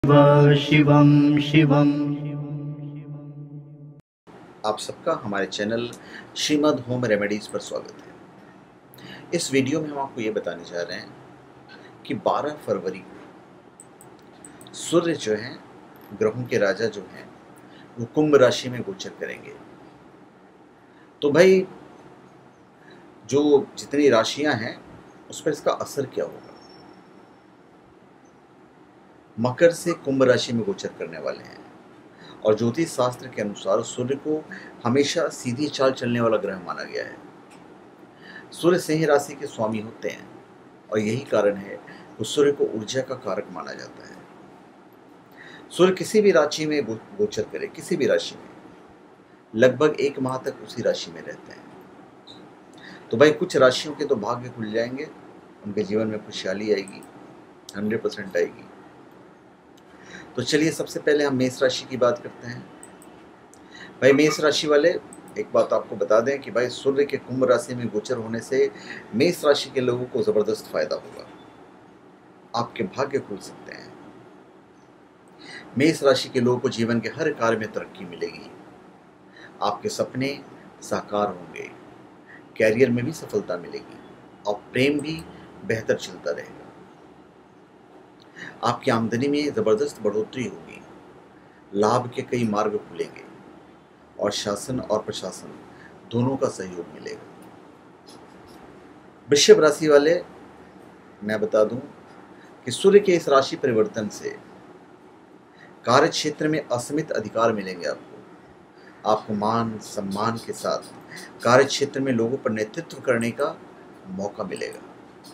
शिवं शिवं। आप सबका हमारे चैनल श्रीमद् होम रेमेडीज़ पर स्वागत है। इस वीडियो में हम आपको ये बताने जा रहे हैं कि 12 फरवरी को सूर्य जो हैं, ग्रहों के राजा जो हैं, वो कुंभ राशि में गोचर करेंगे। तो भाई जो जितनी राशियां हैं उस पर इसका असर क्या होगा। मकर से कुंभ राशि में गोचर करने वाले हैं और ज्योतिष शास्त्र के अनुसार सूर्य को हमेशा सीधी चाल चलने वाला ग्रह माना गया है। सूर्य सिंह राशि के स्वामी होते हैं और यही कारण है कि सूर्य को ऊर्जा का कारक माना जाता है। सूर्य किसी भी राशि में गोचर करे, किसी भी राशि में, लगभग 1 माह तक उसी राशि में रहते हैं। तो भाई कुछ राशियों के तो भाग्य खुल जाएंगे, उनके जीवन में खुशहाली आएगी, 100% आएगी। तो चलिए सबसे पहले हम मेष राशि की बात करते हैं। भाई मेष राशि वाले, एक बात आपको बता दें कि भाई सूर्य के कुंभ राशि में गोचर होने से मेष राशि के लोगों को ज़बरदस्त फायदा होगा। आपके भाग्य खुल सकते हैं। मेष राशि के लोगों को जीवन के हर कार्य में तरक्की मिलेगी। आपके सपने साकार होंगे, कैरियर में भी सफलता मिलेगी और प्रेम भी बेहतर चलता रहेगा। आपकी आमदनी में ज़बरदस्त बढ़ोतरी होगी, लाभ के कई मार्ग खुलेंगे और शासन और प्रशासन दोनों का सहयोग मिलेगा। वृषभ राशि वाले, मैं बता दूं कि सूर्य के इस राशि परिवर्तन से कार्य क्षेत्र में असीमित अधिकार मिलेंगे। आपको मान सम्मान के साथ कार्य क्षेत्र में लोगों पर नेतृत्व करने का मौका मिलेगा।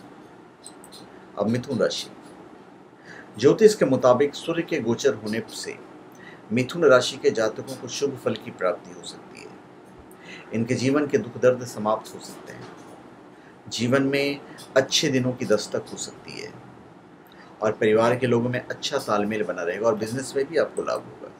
अब मिथुन राशि, ज्योतिष के मुताबिक सूर्य के गोचर होने से मिथुन राशि के जातकों को शुभ फल की प्राप्ति हो सकती है। इनके जीवन के दुख दर्द समाप्त हो सकते हैं, जीवन में अच्छे दिनों की दस्तक हो सकती है और परिवार के लोगों में अच्छा तालमेल बना रहेगा और बिजनेस में भी आपको लाभ होगा।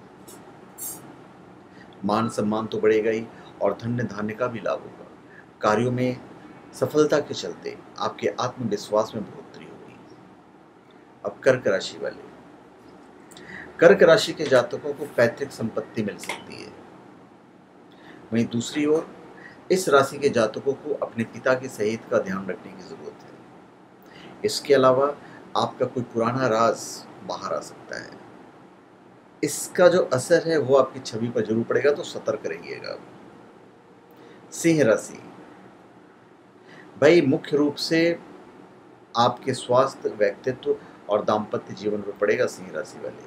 मान सम्मान तो बढ़ेगा ही और धन्य धान्य का भी लाभ होगा। कार्यों में सफलता के चलते आपके आत्मविश्वास में बढ़ोतरी होगी। अब कर्क राशि वाले, कर्क राशि के जातकों को पैतृक संपत्ति मिल सकती है। वहीं दूसरी ओर इस राशि के जातकों को अपने पिता की सेहत का ध्यान रखने की जरूरत है। इसके अलावा आपका कोई पुराना राज बाहर आ सकता है। इसका जो असर है वो आपकी छवि पर जरूर पड़ेगा, तो सतर्क रहिएगा। सिंह राशि, भाई मुख्य रूप से आपके स्वास्थ्य, व्यक्तित्व और दाम्पत्य जीवन पर पड़ेगा। सिंह राशि वाले,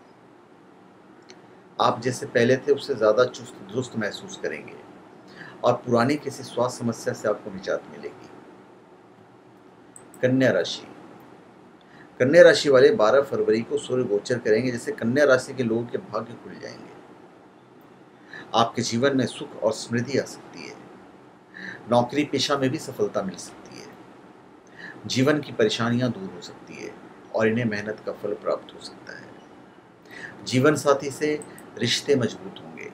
आप जैसे पहले थे उससे ज़्यादा चुस्त दुरुस्त महसूस करेंगे और पुरानी किसी स्वास्थ्य समस्या से आपको निजात मिलेगी। कन्या राशि, कन्या राशि वाले 12 फरवरी को सूर्य गोचर करेंगे, जिससे कन्या राशि के लोगों के भाग्य खुल जाएंगे। आपके जीवन में सुख और समृद्धि आ सकती है। नौकरी पेशा में भी सफलता मिल सकती है। जीवन की परेशानियां दूर हो सकती है और इन्हें मेहनत का फल प्राप्त हो सकता है। जीवन साथी से रिश्ते मजबूत होंगे।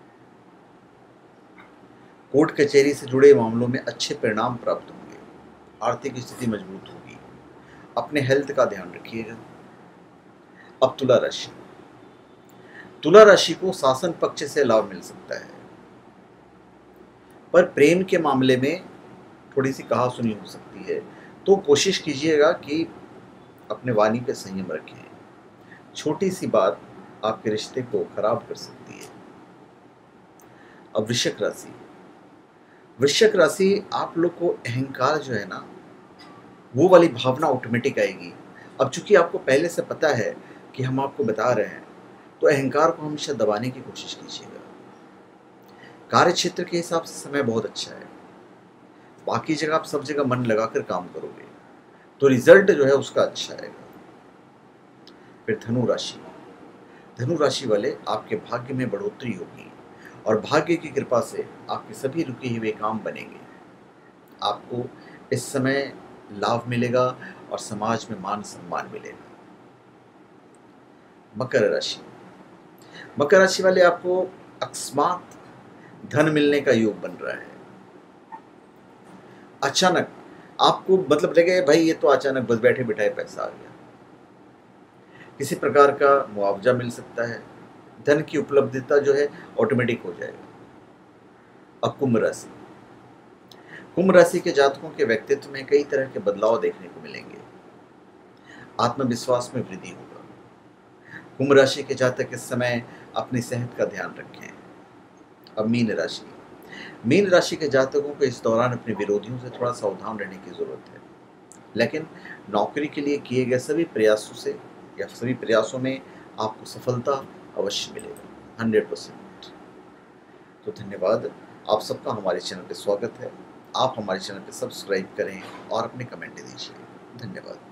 कोर्ट कचहरी से जुड़े मामलों में अच्छे परिणाम प्राप्त होंगे। आर्थिक स्थिति मजबूत होगी। अपने हेल्थ का ध्यान रखिएगा। अब तुला राशि, तुला राशि को शासन पक्ष से लाभ मिल सकता है, पर प्रेम के मामले में थोड़ी सी कहासुनी हो सकती है। तो कोशिश कीजिएगा कि अपने वाणी पे संयम रखें। छोटी सी बात आपके रिश्ते को खराब कर सकती है। अब वृश्चिक राशि, वृश्चिक राशि, आप लोग को अहंकार जो है ना, वो वाली भावना ऑटोमेटिक आएगी। अब चूंकि आपको पहले से पता है कि हम आपको बता रहे हैं, तो अहंकार को हमेशा दबाने की कोशिश कीजिएगा। कार्य क्षेत्र के हिसाब से समय बहुत अच्छा है। बाकी जगह आप सब जगह मन लगाकर काम करोगे तो रिजल्ट जो है उसका अच्छा आएगा। फिर धनु राशि, धनु राशि वाले, आपके भाग्य में बढ़ोतरी होगी और भाग्य की कृपा से आपके सभी रुके हुए काम बनेंगे। आपको इस समय लाभ मिलेगा और समाज में मान सम्मान मिलेगा। मकर राशि, मकर राशि वाले, आपको अकस्मात धन मिलने का योग बन रहा है। अचानक आपको मतलब लगे भाई ये तो अचानक बस बैठे बिठाए पैसा आ गया। किसी प्रकार का मुआवजा मिल सकता है, धन की उपलब्धता जो है ऑटोमेटिक हो जाएगा। अब कुंभ राशि, कुंभ राशि के जातकों के व्यक्तित्व में कई तरह के बदलाव देखने को मिलेंगे। आत्मविश्वास में वृद्धि होगा। कुंभ राशि के जातक इस समय अपनी सेहत का ध्यान रखें। अब मीन राशि, मीन राशि के जातकों को इस दौरान अपने विरोधियों से थोड़ा सावधान रहने की जरूरत है, लेकिन नौकरी के लिए किए गए सभी प्रयासों से या सभी प्रयासों में आपको सफलता अवश्य मिलेगा 100%। तो धन्यवाद, आप सबका हमारे चैनल पे स्वागत है। आप हमारे चैनल पे सब्सक्राइब करें और अपने कमेंट दीजिए। धन्यवाद।